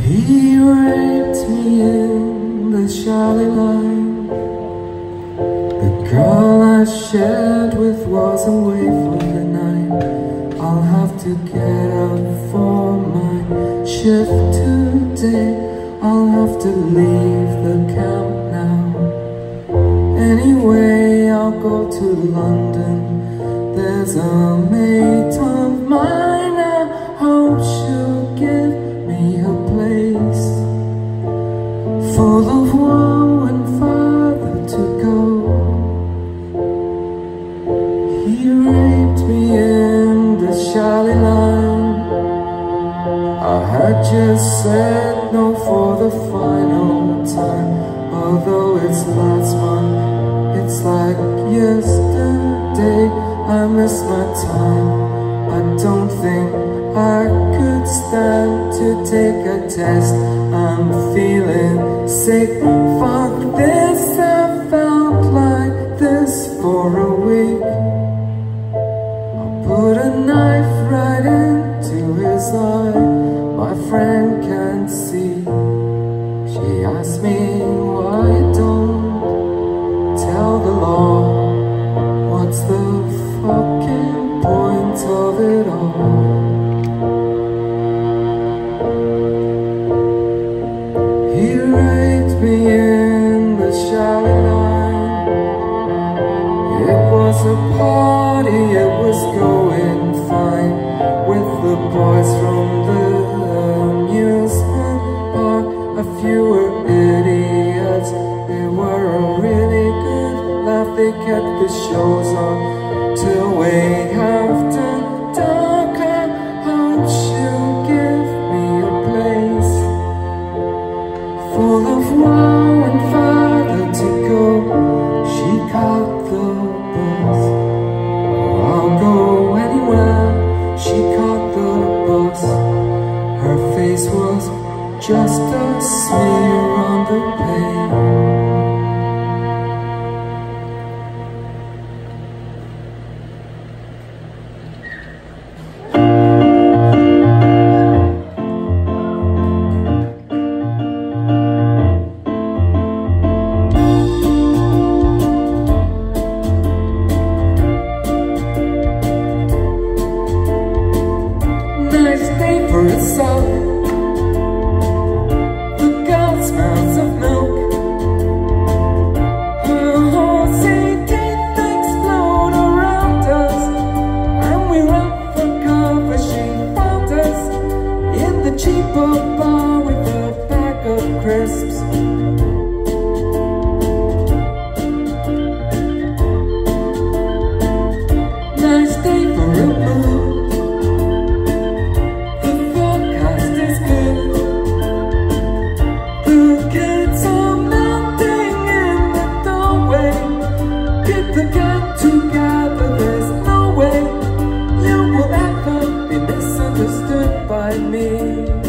He raped me in the Charlie line. The girl I shared with was away for the night. I'll have to get up for my shift today. I'll have to leave the camp now. Anyway, I'll go to London. There's a mate of mine, I hope she'll give me a place full of woe and farther to go. He raped me in the Charlie line. I had just said no for the final time. Although it's last month, it's like yesterday. I miss my time. I don't think I could stand to take a test. I'm feeling sick. Fuck this, I felt like this for a week. I put a knife right into his eye. My friend can't see. She asked me why you don't tell the law. What's the fucking point of it all? He raped me in the Charlie line. It was a party, it was going fine, with the boys from the amusement park. A few were idiots, they were a really good laugh. They kept the shows on till way after dark. I hope she'll give me a place full of woe and farther to go. She caught the bus. Oh, I'll go anywhere. She caught the bus. Her face was just a smear on the pavement. Nice day for a song. The girl smells of milk. Her horsey teeth explode around us, and we're up for cover. She found us in the cheaper bar with a bag of crisps. Nice day for a move. Together, there's no way you will ever be misunderstood by me.